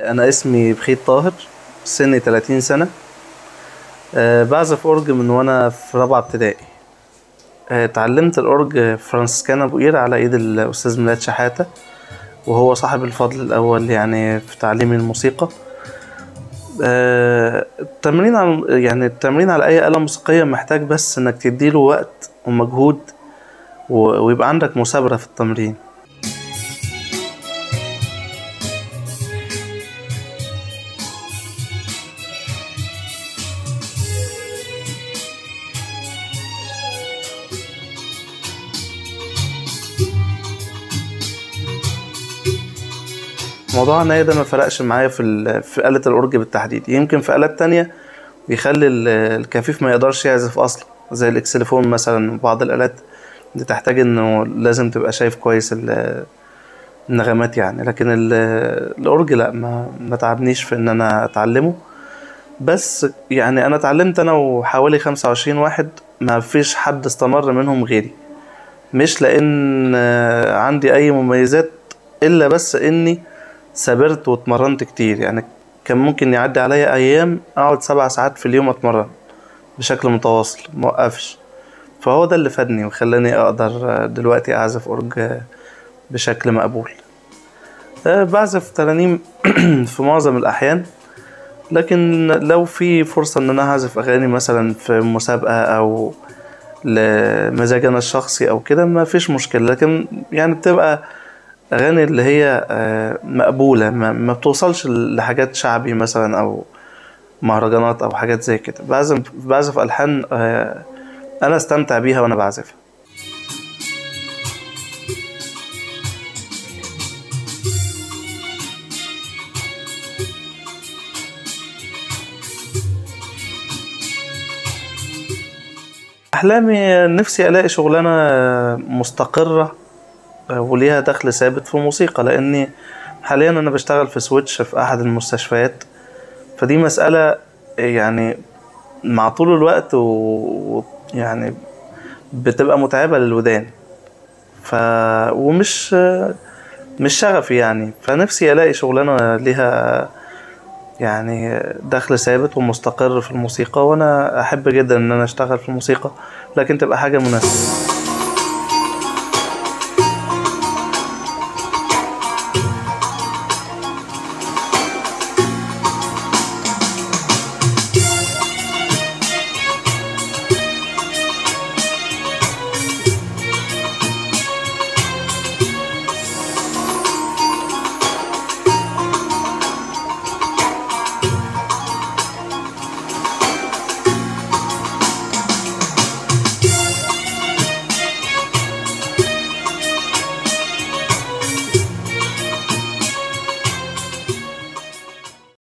أنا اسمي بخيت طاهر، سني 30 سنة. بعزف أورج من وأنا في رابعة ابتدائي. اتعلمت الأورج في فرانسيسكان أبو قير على إيد الأستاذ ميلاد شحاتة، وهو صاحب الفضل الأول يعني في تعليم الموسيقى. التمرين على أي آلة موسيقية محتاج بس إنك تديله وقت ومجهود ويبقى عندك مثابرة في التمرين. موضوع الناي ده ما فرقش معايا في آلة الأورج بالتحديد. يمكن في آلات تانية بيخلي الكفيف ما يقدرش يعزف أصلا، زي الإكسليفون مثلا. بعض الآلات دي تحتاج إنه لازم تبقى شايف كويس النغمات يعني. لكن الأورج لا، ما تعبنيش في إن أنا أتعلمه. بس يعني أنا اتعلمت أنا وحوالي 25 واحد، ما فيش حد استمر منهم غيري. مش لأن عندي أي مميزات، إلا بس إني سافرت واتمرنت كتير. يعني كان ممكن يعدي عليا ايام اقعد 7 ساعات في اليوم اتمرن بشكل متواصل موقفش. فهو ده اللي فادني وخلاني اقدر دلوقتي اعزف اورج بشكل مقبول. بعزف ترانيم في معظم الاحيان، لكن لو في فرصة ان انا اعزف اغاني مثلا في مسابقة او لمزاج انا الشخصي او كده، ما فيش مشكلة. لكن يعني بتبقى اغاني اللي هي مقبولة، ما بتوصلش لحاجات شعبي مثلا او مهرجانات او حاجات زي كده. بعزف الحان انا استمتع بيها وانا بعزفها. احلامي نفسي الاقي شغلانة مستقرة وليها دخل ثابت في الموسيقى، لاني حاليا انا بشتغل في سويتش في احد المستشفيات. فدي مسألة يعني مع طول الوقت ويعني بتبقى متعبة للودان. ومش مش شغفي يعني. فنفسي الاقي شغلانة ليها يعني دخل ثابت ومستقر في الموسيقى، وانا احب جدا ان انا اشتغل في الموسيقى، لكن تبقى حاجة مناسبة.